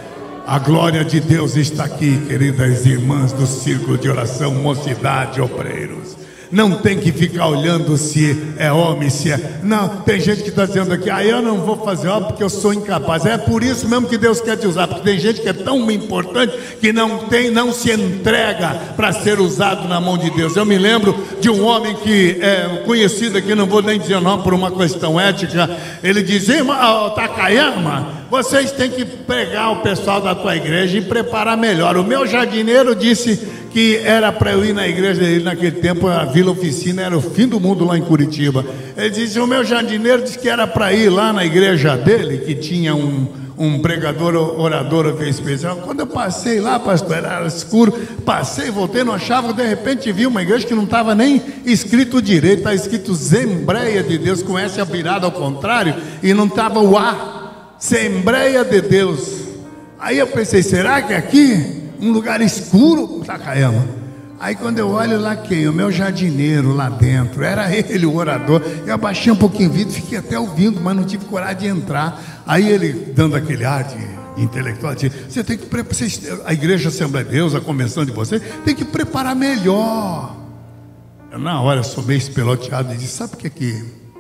A glória de Deus está aqui, queridas irmãs do Círculo de Oração Mocidade Obreiros. Não tem que ficar olhando se é homem, se é... Não, tem gente que está dizendo aqui, ah, eu não vou fazer obra porque eu sou incapaz. É por isso mesmo que Deus quer te usar, porque tem gente que é tão importante que não tem, não se entrega para ser usado na mão de Deus. Eu me lembro de um homem que é conhecido aqui, não vou nem dizer não por uma questão ética. Ele dizia, oh, Takayama, vocês têm que pregar o pessoal da tua igreja e preparar melhor. O meu jardineiro disse que era para eu ir na igreja dele naquele tempo, a Vila Oficina era o fim do mundo lá em Curitiba. Ele disse, o meu jardineiro disse que era para ir lá na igreja dele, que tinha um, um pregador, orador especial. Quando eu passei lá, pastor, era escuro, passei, voltei, não achava, de repente vi uma igreja que não estava nem escrito direito, está escrito Assembleia de Deus, com essa virada ao contrário, e não estava o A, Assembleia de Deus. Aí eu pensei, será que aqui um lugar escuro, Takayama? Aí quando eu olho lá, quem? O meu jardineiro lá dentro, era ele o orador. Eu abaixei um pouquinho o vidro, fiquei até ouvindo, mas não tive coragem de entrar. Aí ele, dando aquele ar de intelectual, disse, você tem que preparar, a igreja Assembleia de Deus, a convenção de vocês, tem que preparar melhor. Eu, na hora, eu sou meio espeloteado e disse, sabe por que que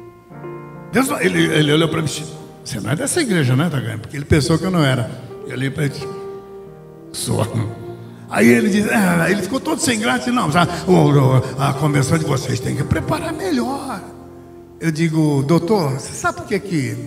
Deus, ele, ele olhou para mim, você não é dessa igreja, né, Takayama? Porque ele pensou que eu não era. Eu olhei para ele, sou. Aí ele diz, ah, ele ficou todo sem graça, não, a, a convenção de vocês tem que preparar melhor. Eu digo, doutor, você sabe por que que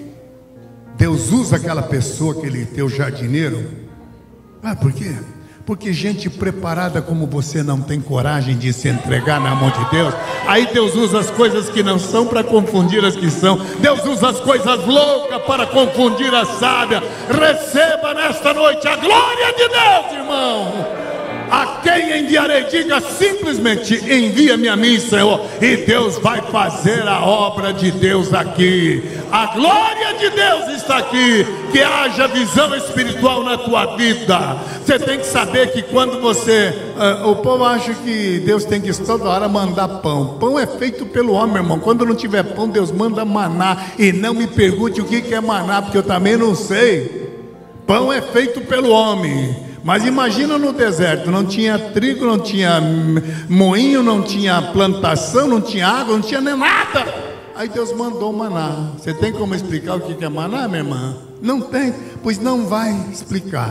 Deus usa aquela pessoa, aquele teu jardineiro? Ah, por quê? Porque gente preparada como você não tem coragem de se entregar na mão de Deus. Aí Deus usa as coisas que não são para confundir as que são. Deus usa as coisas loucas para confundir as sábias. Receba nesta noite a glória de Deus, irmão. A quem enviarei? Diga simplesmente, envia-me a mim, Senhor, e Deus vai fazer a obra de Deus aqui. A glória de Deus está aqui. Que haja visão espiritual na tua vida. Você tem que saber que quando você uh, o povo acha que Deus tem que toda hora mandar pão. Pão é feito pelo homem, irmão. Quando não tiver pão, Deus manda maná. E não me pergunte o que é maná, porque eu também não sei. Pão é feito pelo homem. Mas imagina no deserto, não tinha trigo, não tinha moinho, não tinha plantação, não tinha água, não tinha nem nada. Aí Deus mandou maná. Você tem como explicar o que é maná, minha irmã? Não tem, pois não vai explicar.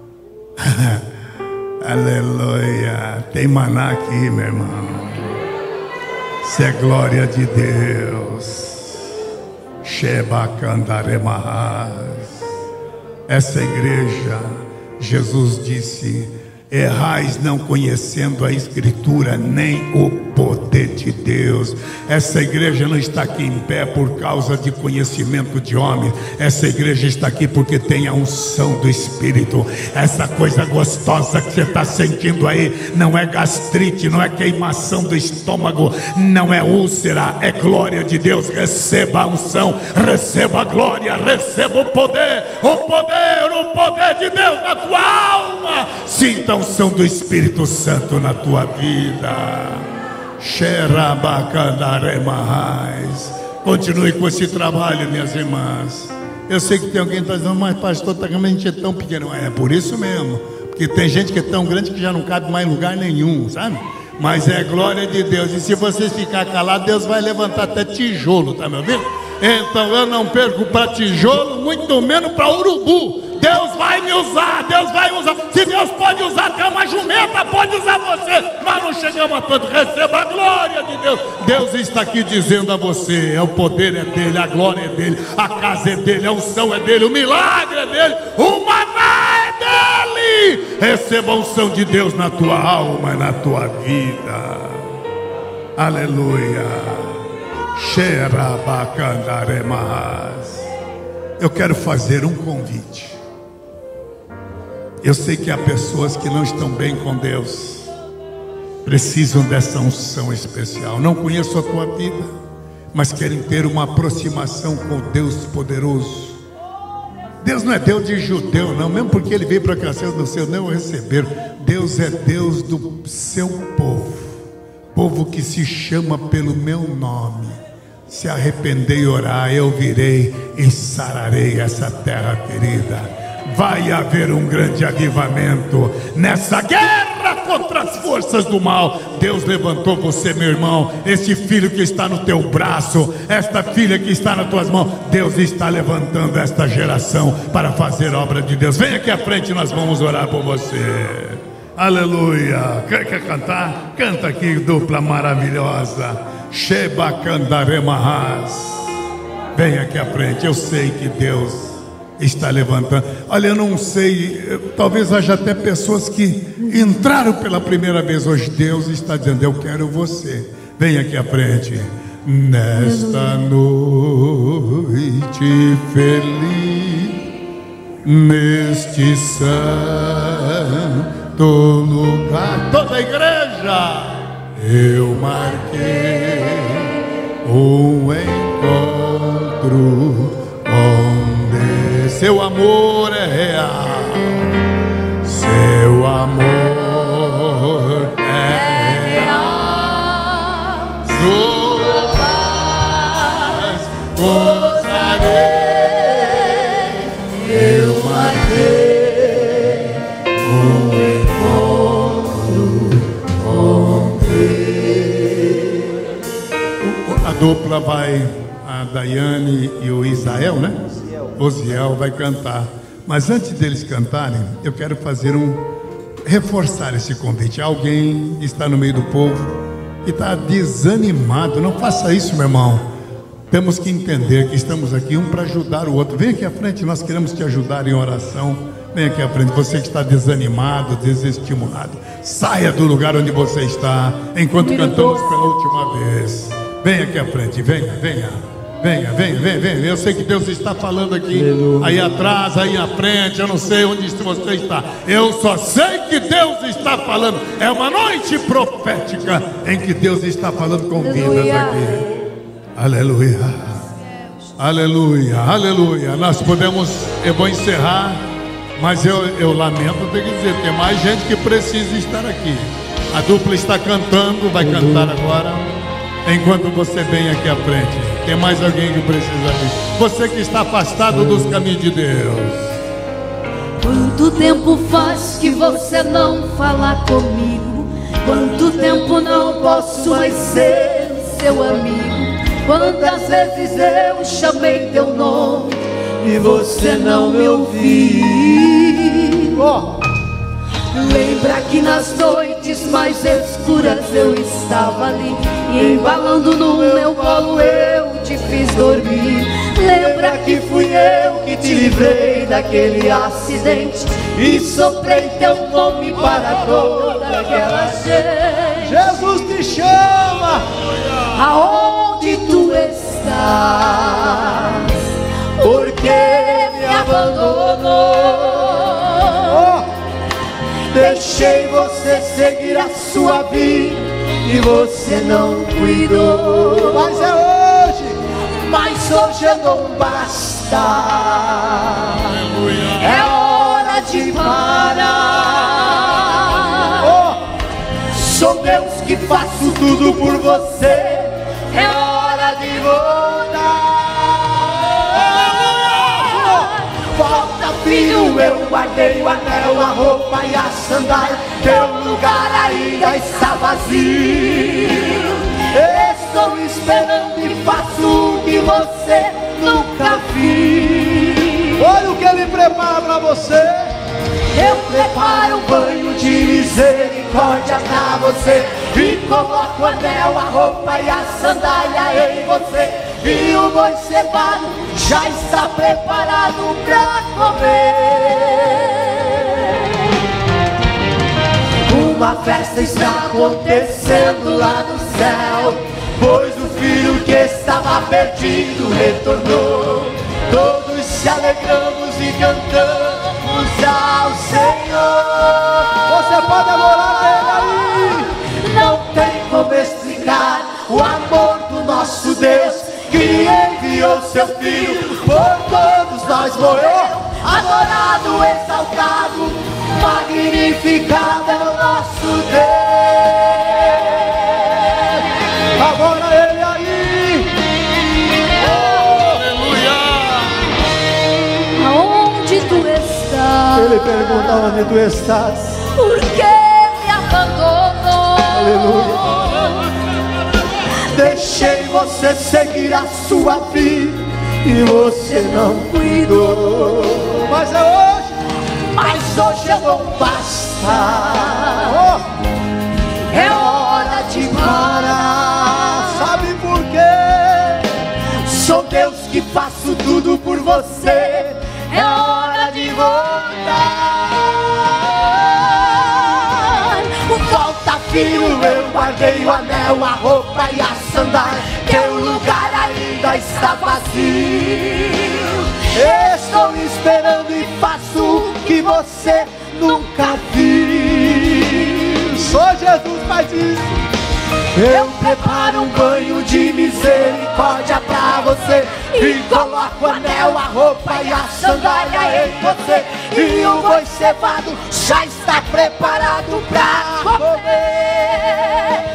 Aleluia. Tem maná aqui, meu irmão. Isso é glória de Deus. Sheba Kandaremahas. Essa igreja, Jesus disse, errais não conhecendo a Escritura nem o poder de Deus. Essa igreja não está aqui em pé por causa de conhecimento de homens. Essa igreja está aqui porque tem a unção do Espírito. Essa coisa gostosa que você está sentindo aí não é gastrite, não é queimação do estômago, não é úlcera, é glória de Deus. Receba a unção, receba a glória, receba o poder, o poder, o poder de Deus na tua alma. Sinta a unção do Espírito Santo na tua vida. Continue com esse trabalho, minhas irmãs. Eu sei que tem alguém que está dizendo, mas pastor, a gente é tão pequeno. É por isso mesmo, porque tem gente que é tão grande que já não cabe mais em lugar nenhum, sabe? Mas é glória de Deus. E se vocês ficar calados, Deus vai levantar até tijolo, tá me ouvindo? Então eu não perco para tijolo, muito menos para urubu. Deus vai me usar, Deus vai usar. Se Deus pode usar até uma jumenta, pode usar você. Mas não chegamos a tanto. Receba a glória de Deus. Deus está aqui dizendo a você, é o poder é dele, a glória é dele, a casa é dele, a unção é dele, o milagre é dele, o maná é dele. Receba a unção de Deus na tua alma e na tua vida. Aleluia. Eu quero fazer um convite. Eu sei que há pessoas que não estão bem com Deus, precisam dessa unção especial. Não conheço a tua vida, mas querem ter uma aproximação com Deus poderoso. Deus não é Deus de judeu, não, mesmo porque Ele veio para cá, seus do céu não o receberam. Deus é Deus do seu povo, povo que se chama pelo meu nome. Se arrepender e orar, eu virei e sararei essa terra querida. vai haver um grande avivamento nessa guerra contra as forças do mal. Deus levantou você, meu irmão, esse filho que está no teu braço, esta filha que está nas tuas mãos. Deus está levantando esta geração para fazer a obra de Deus. Vem aqui à frente, nós vamos orar por você. Aleluia. Quer, quer cantar? Canta aqui, dupla maravilhosa. Sheba Kandaremahas. Vem aqui à frente. Eu sei que Deus está levantando. Olha, eu não sei, talvez haja até pessoas que entraram pela primeira vez hoje. Deus está dizendo: eu quero você. Vem aqui à frente. Nesta noite feliz, neste santo lugar, toda a igreja, eu marquei um encontro onde seu amor é real, seu amor é real, sua paz gozarei, eu marquei um encontro onde a dupla vai, a Daiane e o Isael, né? Osiel vai cantar. Mas antes deles cantarem, eu quero fazer um reforçar esse convite. Alguém que está no meio do povo que está desanimado, não faça isso, meu irmão. Temos que entender que estamos aqui um para ajudar o outro. Vem aqui à frente, nós queremos te ajudar em oração. Vem aqui à frente, você que está desanimado, desestimulado, saia do lugar onde você está enquanto cantamos pela última vez. Vem aqui à frente, venha, venha. Venha, venha, venha, venha. Eu sei que Deus está falando aqui, aí atrás, aí à frente. Eu não sei onde você está. Eu só sei que Deus está falando. É uma noite profética em que Deus está falando com vidas aqui. Aleluia. Aleluia, aleluia. Nós podemos, eu vou encerrar, mas eu, eu lamento ter que dizer, tem mais gente que precisa estar aqui. A dupla está cantando, vai cantar agora, enquanto você vem aqui à frente. Tem mais alguém que precisa vir. Você que está afastado dos caminhos de Deus. Quanto tempo faz que você não fala comigo? Quanto tempo não posso mais ser seu amigo? Quantas vezes eu chamei teu nome e você não me ouviu? Oh. Lembra que nas noites mais escuras eu estava ali, e embalando no meu colo eu te fiz dormir. Lembra que fui eu que te livrei daquele acidente e soprei teu nome para toda aquela gente. Jesus te chama. Aonde tu estás? Por que me abandonou? Deixei você seguir a sua vida e você não cuidou. Mas é hoje, mas hoje não basta. Aleluia. É hora de parar. Oh. Sou Deus que faço tudo por você. É hora de voltar. Volta, filho, eu guardei o anel, a roupa e a sandália. Teu lugar ainda está vazio. Estou esperando e faço o que você nunca viu. Olha o que ele prepara para você. Eu preparo um banho de misericórdia pra você, e coloco o anel, a roupa e a sandália em você. E o boi cevado já está preparado pra comer. Uma festa está acontecendo lá no céu, pois o filho que estava perdido retornou. Todos se alegramos e cantamos ao Senhor. Você pode adorar ele aí. Não tem como explicar o amor do nosso Deus, que enviou seu filho por todos nós morreu. Adorado, exaltado, magnificado é o nosso Deus. Agora ele aí. Oh, aleluia. Aonde tu estás? Ele pergunta onde tu estás. Por que me abandonou? Aleluia. Deixei você seguir a sua vida e você não cuidou. Mas é hoje. Mas hoje eu não basta. Oh. É hora de parar. Sabe por quê? Sou Deus que faço tudo por você. É hora de voltar. Volta, filho, eu guardei o anel, a roupa e a sandália. Teu lugar ainda está vazio. Estou esperando e faço o que você nunca viu. Só Jesus faz isso. Eu preparo um banho de misericórdia pra você e coloco o anel, a roupa e a sandália em você. E o boi cevado já está preparado pra comer.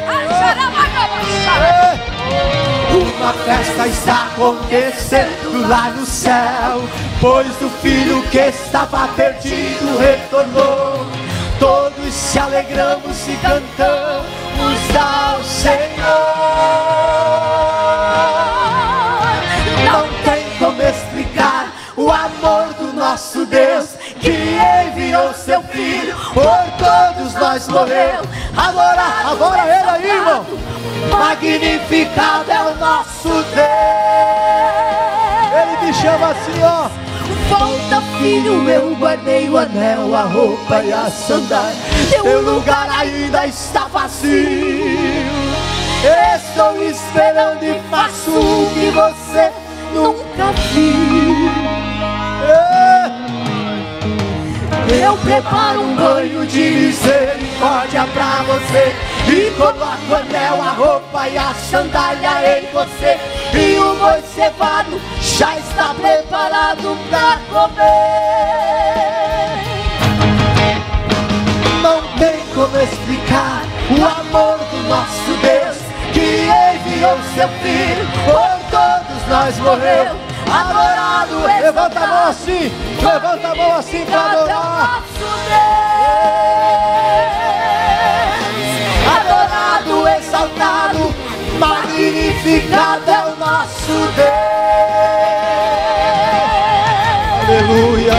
Uma festa está acontecendo lá no céu, pois o filho que estava perdido retornou. Todos se alegramos e cantamos ao Senhor. Não tem como explicar o amor do nosso Deus, que enviou seu filho, por todos nós morreu. Adora, adora ele aí, irmão. Magnificado é o nosso Deus. Ele me chama assim, ó. Volta, filho, eu guardei o anel, a roupa e a sandália. Teu lugar ainda está vazio. Estou esperando e faço o que você nunca viu. Eu preparo um banho de misericórdia pra você e coloco o anel, a roupa e a sandália em você. E o boi cevado já está preparado pra comer. Não tem como explicar o amor do nosso Deus, que enviou seu filho, por todos nós morreu. Adorado, levanta a mão assim, levanta a mão assim pra adorar. Adorado, exaltado, magnificado é o nosso Deus. Aleluia.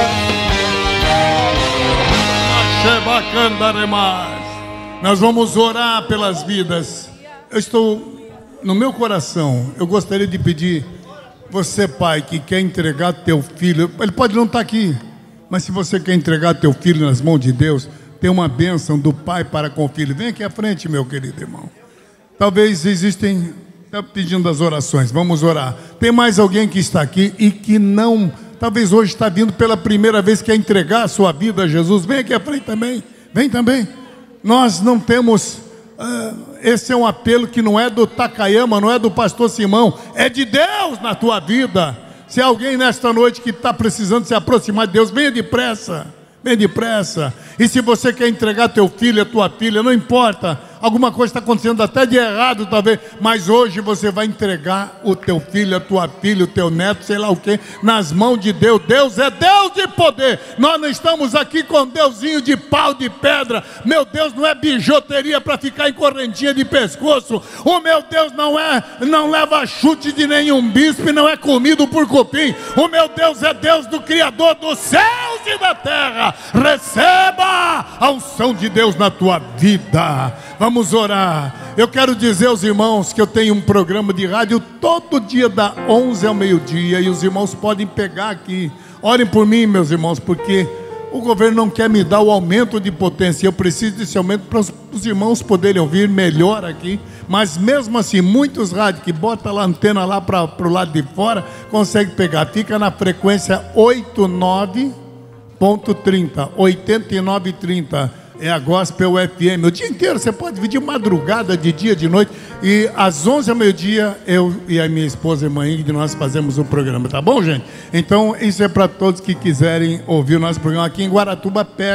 Nós vamos orar pelas vidas. Eu estou no meu coração, eu gostaria de pedir, você, pai, que quer entregar teu filho, ele pode não estar aqui, mas se você quer entregar teu filho nas mãos de Deus, tem uma bênção do pai para com o filho. Vem aqui à frente, meu querido irmão. Talvez existem, está pedindo as orações, vamos orar. Tem mais alguém que está aqui e que não, talvez hoje está vindo pela primeira vez, quer entregar a sua vida a Jesus. Vem aqui à frente também, vem também. Nós não temos... Uh, esse é um apelo que não é do Takayama, não é do pastor Simão, é de Deus na tua vida. Se alguém nesta noite que está precisando se aproximar de Deus, venha depressa, venha depressa. E se você quer entregar teu filho, a tua filha, não importa, alguma coisa está acontecendo até de errado talvez, mas hoje você vai entregar o teu filho, a tua filha, o teu neto, sei lá o que, nas mãos de Deus. Deus é Deus de poder. Nós não estamos aqui com Deusinho de pau, de pedra. Meu Deus não é bijuteria para ficar em correntinha de pescoço. O meu Deus não é, não leva chute de nenhum bispo e não é comido por cupim. O meu Deus é Deus do Criador dos céus e da terra. Receba a unção de Deus na tua vida. Vamos orar. Eu quero dizer aos irmãos que eu tenho um programa de rádio todo dia da onze ao meio-dia e os irmãos podem pegar aqui. Orem por mim, meus irmãos, porque o governo não quer me dar o aumento de potência. Eu preciso desse aumento para os irmãos poderem ouvir melhor aqui. Mas mesmo assim, muitos rádios que botam a antena lá para o lado de fora, conseguem pegar. Fica na frequência oitenta e nove ponto trinta, oitenta e nove ponto trinta. É a Gospel F M. O dia inteiro você pode vir de madrugada, de dia, de noite. E às onze ao meio-dia, eu e a minha esposa, irmã Ingrid, nós fazemos o programa. Tá bom, gente? Então, isso é para todos que quiserem ouvir o nosso programa. Aqui em Guaratuba pega.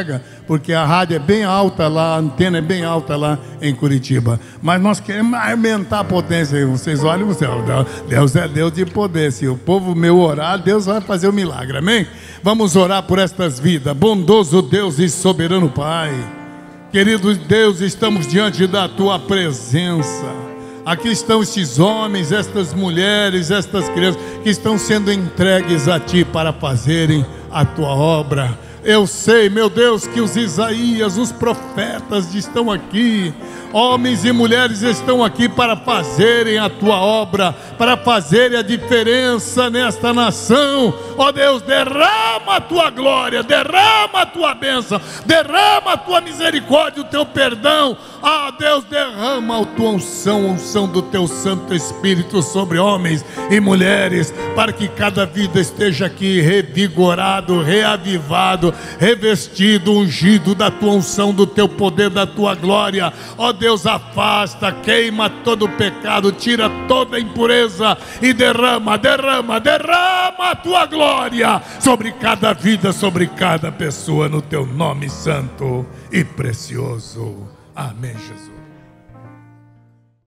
porque a rádio é bem alta lá, a antena é bem alta lá em Curitiba. Mas nós queremos aumentar a potência. Vocês olham o céu, Deus é Deus de poder. Se o povo meu orar, Deus vai fazer o milagre, amém? Vamos orar por estas vidas. Bondoso Deus e soberano Pai, querido Deus, estamos diante da Tua presença. Aqui estão estes homens, estas mulheres, estas crianças que estão sendo entregues a Ti para fazerem a Tua obra. Eu sei, meu Deus, que os Isaías, os profetas estão aqui, homens e mulheres estão aqui para fazerem a Tua obra, para fazerem a diferença nesta nação. Ó Deus, derrama a Tua glória, derrama a Tua bênção, derrama a Tua misericórdia, o Teu perdão. Ah, Deus, derrama a Tua unção, a unção do Teu Santo Espírito sobre homens e mulheres, para que cada vida esteja aqui revigorado, reavivado, revestido, ungido da Tua unção, do Teu poder, da Tua glória. Ó Deus, afasta, queima todo o pecado, tira toda a impureza e derrama, derrama, derrama a Tua glória sobre cada vida, sobre cada pessoa, no Teu nome santo e precioso. Amém, Jesus.